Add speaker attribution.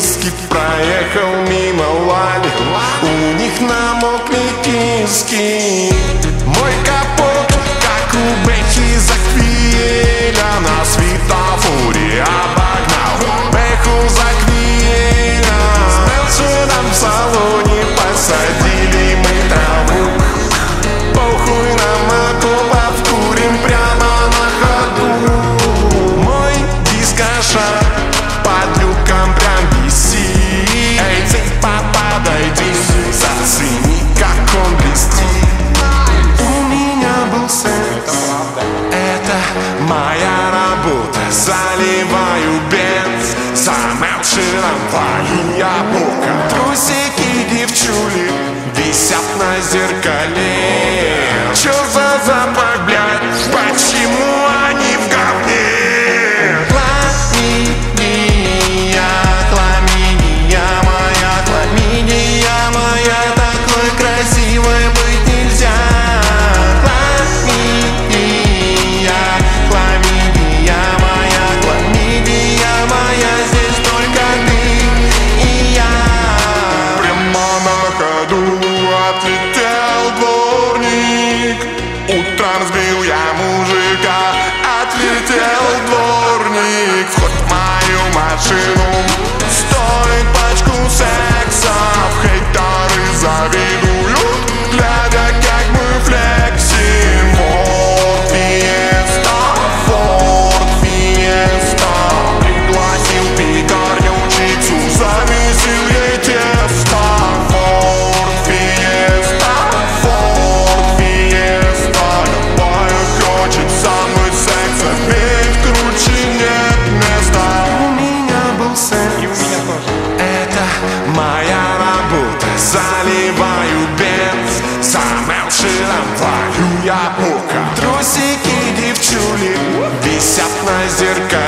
Speaker 1: диски, проехал мимо лани. У них намокли киски. Мой капот, как у Бэхи Заквиеля, на светофоре обогнал Бэху Заквиеля. Смелся нам в салоне, посадили мы траву. Похуй нам окопов, курим прямо на ходу. Мой дискошар под люком прям висит. Эй, типа, подойди, зацени, как он блестит. У меня был секс, это моя работа. Заливаю бенз, замелши рампа и яблоко. Трусики девчули висят на зеркале. Чё за запах, блядь? Почему они в говне? Хламидия моя, такой красивой быть нельзя. Хламидия моя, здесь только ты и я. Прямо на ходу отлетел дворник. Утром сбил я мужика, отлетел дворник. Вход в мою машину стоит пачку сексов. Хейтеры завидуют, глядя, как мы флексим. Ford Fiesta пригласил пекарнючицу, замесил ей тесто. Ford Fiesta любая хочет со мной секса, ведь круче нет места. У меня был секс, и у меня тоже. Это моя работа, заливаю бенз, замелши рампаю я пока. Трусики девчули висят на зеркале.